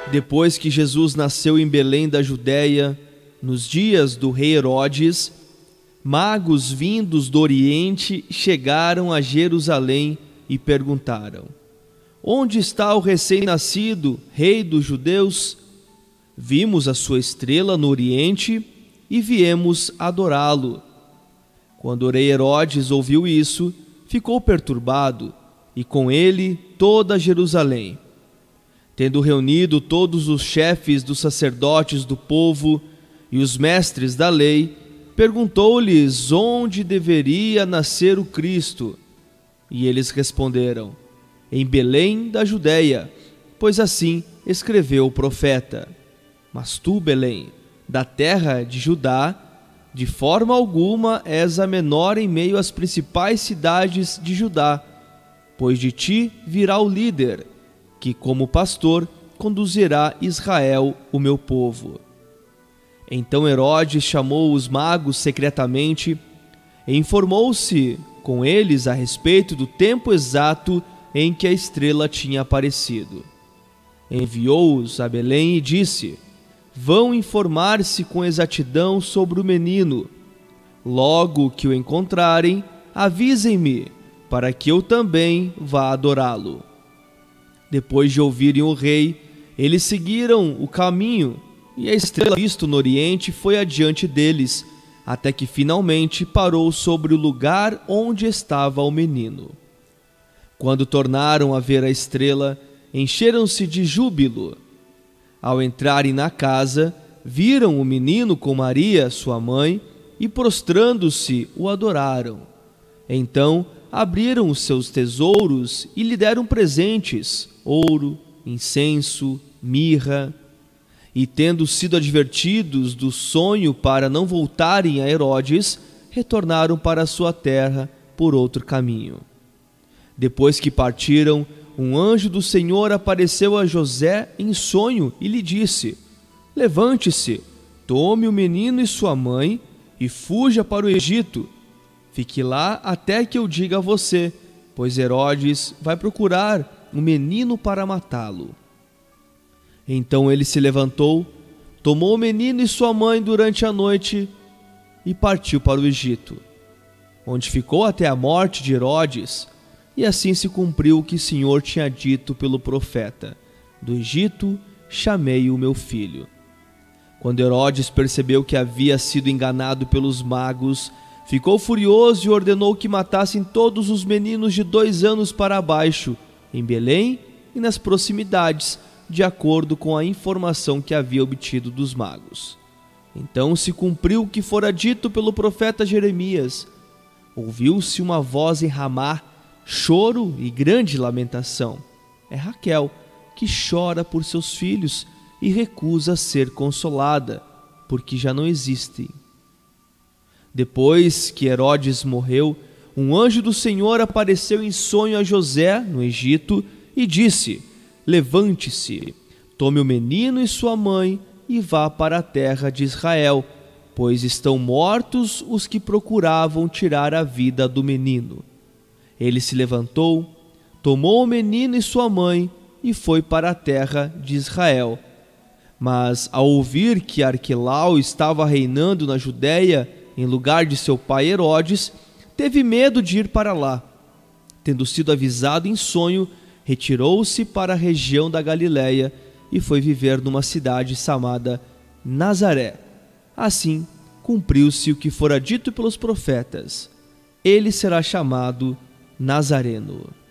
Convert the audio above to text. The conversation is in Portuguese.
Depois que Jesus nasceu em Belém da Judéia, nos dias do rei Herodes, magos vindos do Oriente chegaram a Jerusalém e perguntaram: Onde está o recém-nascido rei dos judeus? Vimos a sua estrela no Oriente e viemos adorá-lo. Quando o rei Herodes ouviu isso, ficou perturbado, e com ele toda Jerusalém. Tendo reunido todos os chefes dos sacerdotes do povo e os mestres da lei, perguntou-lhes onde deveria nascer o Cristo. E eles responderam: Em Belém da Judéia, pois assim escreveu o profeta. Mas tu, Belém, da terra de Judá, de forma alguma és a menor em meio às principais cidades de Judá, pois de ti virá o líder, que como pastor conduzirá Israel, o meu povo. Então Herodes chamou os magos secretamente e informou-se com eles a respeito do tempo exato em que a estrela tinha aparecido. Enviou-os a Belém e disse: Vão informar-se com exatidão sobre o menino. Logo que o encontrarem, avisem-me, para que eu também vá adorá-lo. Depois de ouvirem o rei, eles seguiram o caminho, e a estrela vista no Oriente foi adiante deles, até que finalmente parou sobre o lugar onde estava o menino. Quando tornaram a ver a estrela, encheram-se de júbilo. Ao entrarem na casa, viram o menino com Maria, sua mãe, e prostrando-se, o adoraram. Então abriram os seus tesouros e lhe deram presentes: ouro, incenso, mirra. E tendo sido advertidos do sonho para não voltarem a Herodes, retornaram para sua terra por outro caminho. Depois que partiram, um anjo do Senhor apareceu a José em sonho e lhe disse: Levante-se, tome o menino e sua mãe e fuja para o Egito. Fique lá até que eu diga a você, pois Herodes vai procurar um menino para matá-lo. Então ele se levantou, tomou o menino e sua mãe durante a noite e partiu para o Egito, onde ficou até a morte de Herodes. E assim se cumpriu o que o Senhor tinha dito pelo profeta: Do Egito chamei o meu filho. Quando Herodes percebeu que havia sido enganado pelos magos, ficou furioso e ordenou que matassem todos os meninos de 2 anos para baixo, em Belém e nas proximidades, de acordo com a informação que havia obtido dos magos. Então se cumpriu o que fora dito pelo profeta Jeremias. Ouviu-se uma voz em Ramá, choro e grande lamentação. É Raquel, que chora por seus filhos e recusa ser consolada, porque já não existem. Depois que Herodes morreu, um anjo do Senhor apareceu em sonho a José, no Egito, e disse: Levante-se, tome o menino e sua mãe e vá para a terra de Israel, pois estão mortos os que procuravam tirar a vida do menino. Ele se levantou, tomou o menino e sua mãe e foi para a terra de Israel. Mas ao ouvir que Arquelau estava reinando na Judéia em lugar de seu pai Herodes, teve medo de ir para lá. Tendo sido avisado em sonho, retirou-se para a região da Galiléia e foi viver numa cidade chamada Nazaré. Assim cumpriu-se o que fora dito pelos profetas: ele será chamado Nazareno.